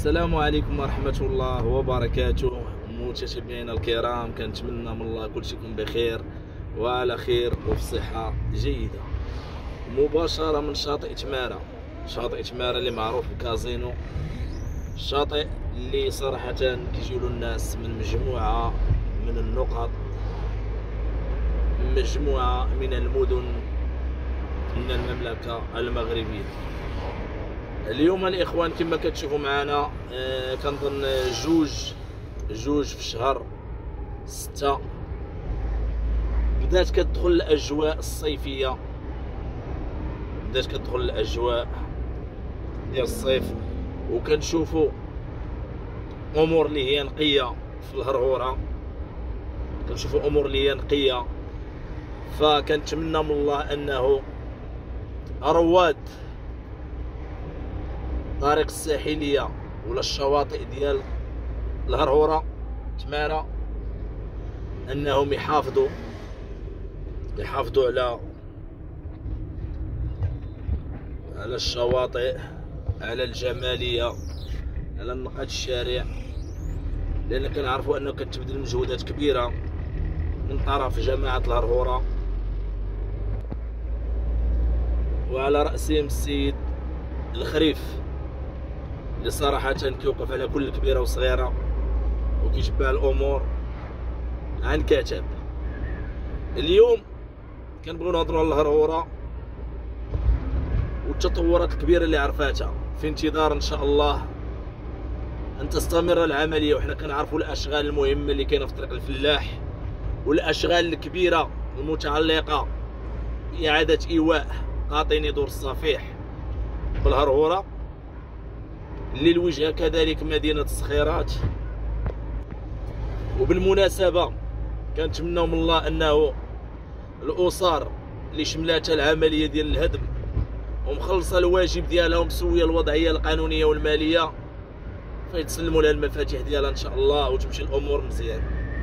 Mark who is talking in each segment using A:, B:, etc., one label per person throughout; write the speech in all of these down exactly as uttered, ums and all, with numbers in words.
A: السلام عليكم ورحمة الله وبركاته. متابعينا الكرام، كنتمنى من الله كلشي يكون بخير وعلى خير وفي صحة جيدة. مباشرة من شاطئ تمارة، شاطئ تمارة اللي معروف بكازينو، الشاطئ اللي صراحة كيجيولو الناس من مجموعة من النقط، مجموعة من المدن من المملكة المغربية. اليوم الاخوان كما كتشوفوا معنا آه كنظن جوج جوج في شهر ستة بدات كتدخل الاجواء الصيفيه، بدات كتدخل الاجواء ديال الصيف، وكنشوفوا امور اللي هي نقيه في الهرهوره، كنشوفوا امور اللي هي نقيه. فكنتمنى من الله انه رواد الطريق الساحليه ولا الشواطئ ديال الهرهوره تمارة انهم يحافظوا يحافظوا على على الشواطئ، على الجماليه، على نقاط الشارع، لان كنعرفوا انه كتبذل مجهودات كبيره من طرف جماعه الهرهوره، وعلى راسهم السيد الخريف اللي صراحة كيوقف على كل كبيرة وصغيرة وكيتبع الأمور عن كتاب. اليوم كنبغيو نهضروا على الهرهوره والتطورات الكبيرة اللي عرفاتها، في انتظار إن شاء الله أن تستمر العملية. وحنا كنعرفوا الأشغال المهمة اللي كاينة في طريق الفلاح والأشغال الكبيرة المتعلقة بإعادة إيواء قاطني دور الصفيح بالهرهوره، اللي الوجهه كذلك مدينه الصخيرات. وبالمناسبه كنتمناو من الله انه الاسر اللي شملاتها العمليه ديال الهدم ومخلصه الواجب ديالها ومسويه الوضعيه القانونيه والماليه، فيتسلموا لها المفاتيح ديالها ان شاء الله وتمشي الامور مزيان.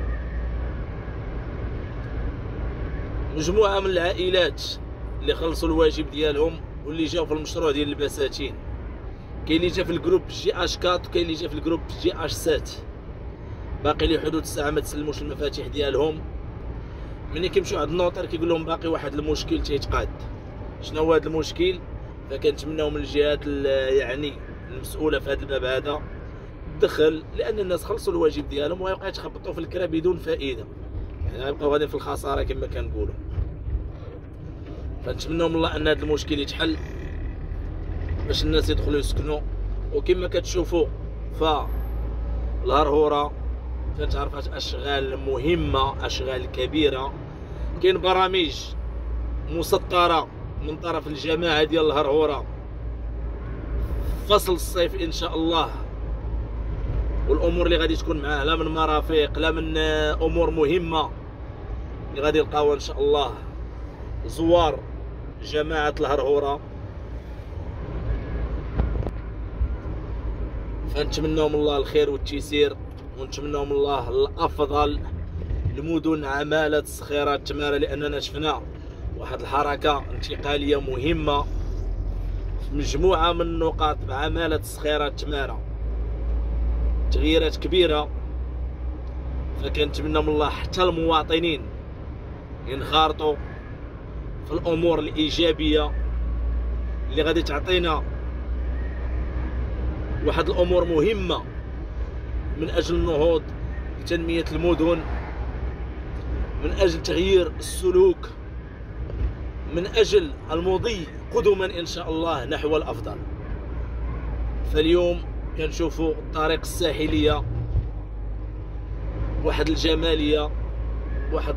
A: مجموعه من العائلات اللي خلصوا الواجب ديالهم واللي جاوا في المشروع ديال البساتين، كاين اللي جا في الجروب جي اش أربعة وكاين اللي جا في الجروب جي اش سبعة، باقي لي حدود الساعه ما تسلموش المفاتيح ديالهم. ملي كيمشيو عند النوطير كيقول لهم باقي واحد المشكل تيتقاد. شنو هو هذا المشكل؟ فكنتمناو من الجهات يعني المسؤوله في هذا الباب هذا تدخل، لان الناس خلصوا الواجب ديالهم ويبقى يتخبطوا في الكرا بدون فائده، يعني غيبقاو غاديين في الخساره كما كنقولوا. فنتمناو من الله ان هذا المشكل يتحل باش الناس يدخلوا يسكنوا. وكما كتشوفوا فالهرهوره كتعرفات اشغال مهمه، اشغال كبيره، كاين برامج مسطره من طرف الجماعه ديال الهرهوره فصل الصيف ان شاء الله، والامور اللي غادي تكون معاه لا من مرافق لا من امور مهمه اللي غادي يلقاوها ان شاء الله زوار جماعه الهرهوره. فنتمناو من الله الخير والتيسير، ونتمناو من الله الافضل لمدن عماله الصخيرات تمارة، لاننا شفنا واحد الحركه انتقاليه مهمه في مجموعه من النقاط بعماله الصخيرات تمارة، تغييرات كبيره. فكنتمنى من الله حتى المواطنين ينخرطوا في الامور الايجابيه اللي غادي تعطينا واحد الامور مهمه من اجل النهوض بتنميه المدن، من اجل تغيير السلوك، من اجل المضي قدما ان شاء الله نحو الافضل. فاليوم كنشوفوا الطريق الساحليه واحد الجماليه، واحد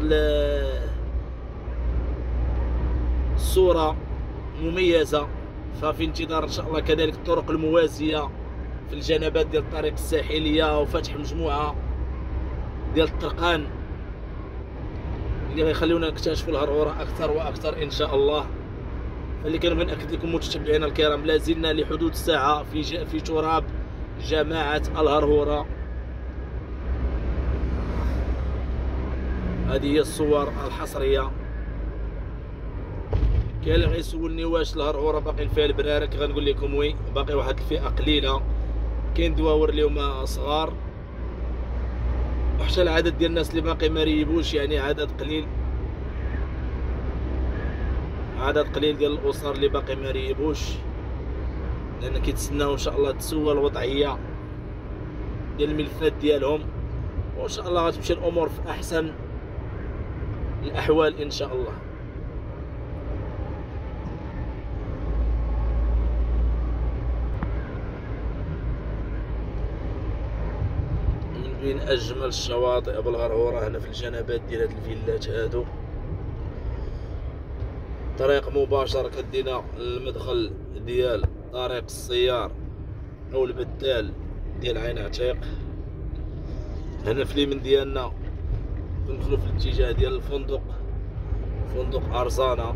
A: الصوره مميزه. ففي انتظار ان شاء الله كذلك الطرق الموازيه في الجنبات ديال الطريق الساحليه، وفتح مجموعه ديال الطرقان اللي غيخليونا نكتشفوا الهرهوره اكثر واكثر ان شاء الله. فاللي كنبغي ناكد لكم متابعينا الكرام، لازلنا لحدود الساعه في في تراب جماعه الهرهوره. هذه هي الصور الحصريه. كاين اللي غيسولني واش الهرهوره باقي فيها البرارك، غنقول لكم وي، باقي واحد الفئه قليله كاين دواور اللي هما صغار، وحتى العدد ديال الناس اللي باقي ما ريبوش، يعني عدد قليل، عدد قليل ديال الاسر اللي باقي ما ريبوش، لان كيتسناو ان شاء الله تسوى الوضعيه ديال الملفات ديالهم، وان شاء الله غتمشي الامور في احسن الاحوال ان شاء الله. من بين اجمل الشواطئ بالغرغوره هنا في الجنبات ديال هاد الفيلات هادو، طريق مباشر كدينا للمدخل ديال طريق السيار او البدال ديال عين عتيق. هنا في اليمين ديالنا ندخلو في الاتجاه ديال الفندق، فندق ارزانا،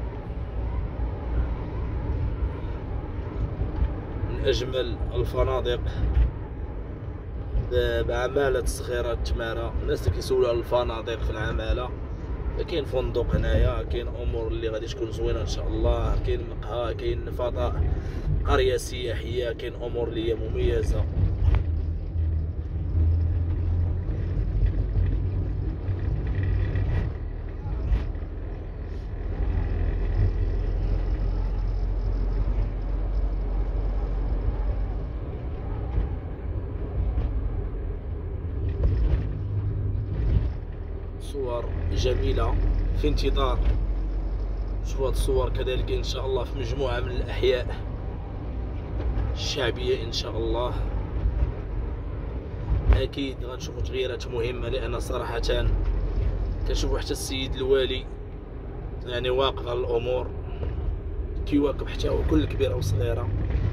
A: من اجمل الفنادق بعمالة صغيرة تمارا. الناس اللي كيسولوا على الفنادق في العمالة، كاين فندق هنايا، كاين امور اللي غادي تكون زوينه ان شاء الله، كاين مقهى، كاين فضاء، قريه سياحيه، كاين امور اللي هي مميزه. صور جميلة في انتظار. شوفوا هاد الصور كذلك ان شاء الله في مجموعة من الاحياء الشعبية ان شاء الله. اكيد غنشوفوا تغييرات مهمة، لان صراحة كنشوفوا حتى السيد الوالي يعني واقف على الامور، كيواكب حتى هو كل كبيرة وصغيرة.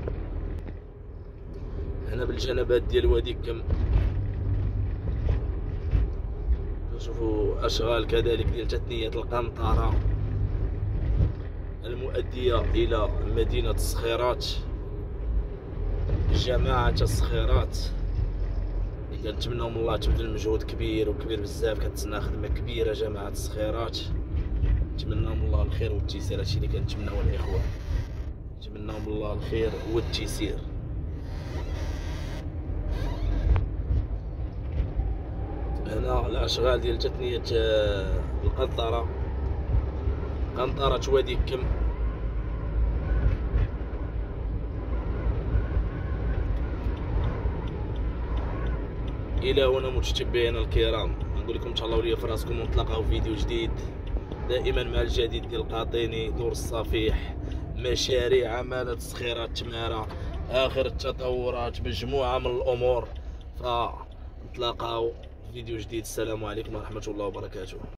A: هنا بالجنبات ديال وادي كم نشوفوا اشغال كذلك ديال تثنية القنطرة المؤدية الى مدينة الصخيرات، جماعة الصخيرات اللي كنتمناو من الله تبذل مجهود كبير وكبير بزاف، كتسنى خدمة كبيرة جماعة الصخيرات. نتمناو من الله الخير والتيسير، هادشي اللي كنتمناو الاخوة، نتمناو من الله الخير والتيسير. هنا الاشغال ديال تثنية القنطرة، قنطرة وادي كم. الى هنا متتبعينا الكرام، نقول لكم تهلاو ليا في راسكم، ونتلاقاو في فيديو جديد دائما مع الجديد ديال القاطيني، دور الصفيح، مشاريع عمالة الصخيرات تمارا، اخر التطورات، مجموعة من الامور. فنتلاقاو فيديو جديد. السلام عليكم ورحمة الله وبركاته.